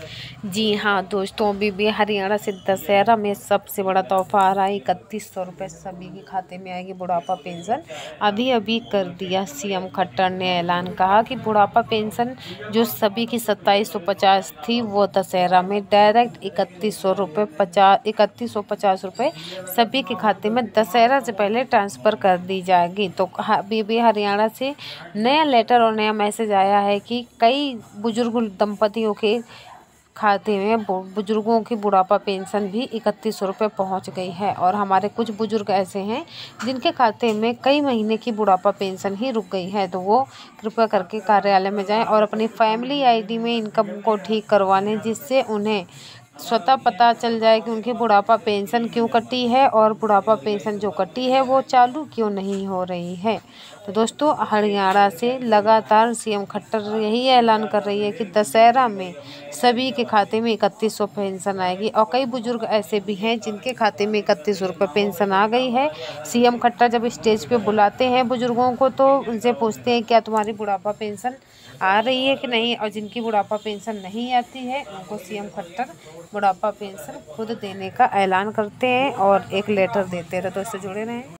जी हाँ दोस्तों, अभी भी हरियाणा से दशहरा में सबसे बड़ा तोहफा आ रहा है। 3100 रुपये सभी के खाते में आएगी बुढ़ापा पेंशन। अभी अभी कर दिया सीएम खट्टर ने ऐलान, कहा कि बुढ़ापा पेंशन जो सभी की 2750 थी वो दशहरा में डायरेक्ट 3150 रुपये सभी के खाते में दशहरा से पहले ट्रांसफ़र कर दी जाएगी। तो अभी भी हरियाणा से नया लेटर और नया मैसेज आया है कि कई बुजुर्ग दंपतियों के खाते में बुजुर्गों की बुढ़ापा पेंशन भी 3100 रुपये पहुँच गई है। और हमारे कुछ बुजुर्ग ऐसे हैं जिनके खाते में कई महीने की बुढ़ापा पेंशन ही रुक गई है, तो वो कृपया करके कार्यालय में जाएं और अपनी फैमिली आईडी में इनकम को ठीक करवाने, जिससे उन्हें स्वतः पता चल जाए कि उनकी बुढ़ापा पेंशन क्यों कटी है और बुढ़ापा पेंशन जो कटी है वो चालू क्यों नहीं हो रही है। तो दोस्तों, हरियाणा से लगातार सीएम खट्टर यही ऐलान कर रही है कि दशहरा में सभी के खाते में 3100 पेंशन आएगी। और कई बुजुर्ग ऐसे भी हैं जिनके खाते में 3100 रुपये पेंशन आ गई है। सीएम खट्टर जब स्टेज पे बुलाते हैं बुजुर्गों को तो उनसे पूछते हैं क्या तुम्हारी बुढ़ापा पेंशन आ रही है कि नहीं, और जिनकी बुढ़ापा पेंशन नहीं आती है उनको सीएम खट्टर बुढ़ापा पेंशन खुद देने का ऐलान करते हैं और एक लेटर देते हैं। तो इससे जुड़े रहें।